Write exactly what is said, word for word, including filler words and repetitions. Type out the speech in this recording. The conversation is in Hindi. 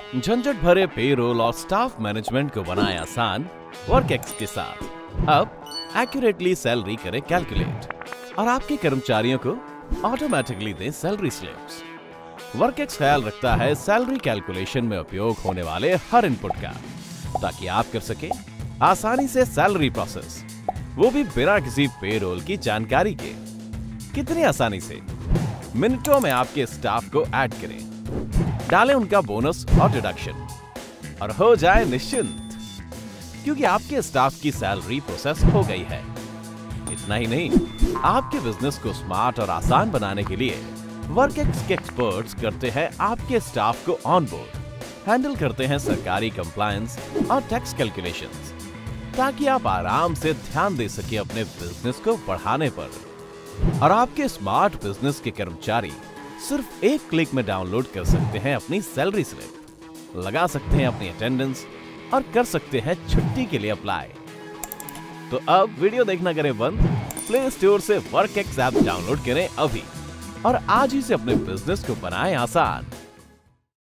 झंझट भरे पेरोल और स्टाफ मैनेजमेंट को बनाए आसान वर्कएक्स के साथ। अब एक्यूरेटली सैलरी करें कैलकुलेट और आपके कर्मचारियों को ऑटोमेटिकली दें सैलरी स्लिप्स। वर्कएक्स ख्याल रखता है सैलरी कैलकुलेशन में उपयोग होने वाले हर इनपुट का, ताकि आप कर सके आसानी से सैलरी प्रोसेस, वो भी बिना किसी पेरोल की जानकारी के। कितनी आसानी से मिनटों में आपके स्टाफ को ऐड करें, डालें उनका बोनस और डिडक्शन और हो जाए निश्चिंत, क्योंकि आपके स्टाफ की सैलरी प्रोसेस हो गई है। इतना ही नहीं, आपके बिजनेस को स्मार्ट और आसान बनाने के लिए वर्कएक्स के एक्सपर्ट्स करते हैं आपके स्टाफ को ऑन बोर्ड, हैंडल करते हैं सरकारी कंप्लायंस और टैक्स कैलकुलेशंस, ताकि आप आराम से ध्यान दे सके अपने बिजनेस को बढ़ाने पर। और आपके स्मार्ट बिजनेस के कर्मचारी सिर्फ एक क्लिक में डाउनलोड कर सकते हैं अपनी सैलरी स्लिप, लगा सकते हैं अपनी अटेंडेंस और कर सकते हैं छुट्टी के लिए अप्लाई। तो अब वीडियो देखना करें बंद, प्ले स्टोर से वर्कएक्स ऐप डाउनलोड करें अभी और आज ही से अपने बिजनेस को बनाएं आसान।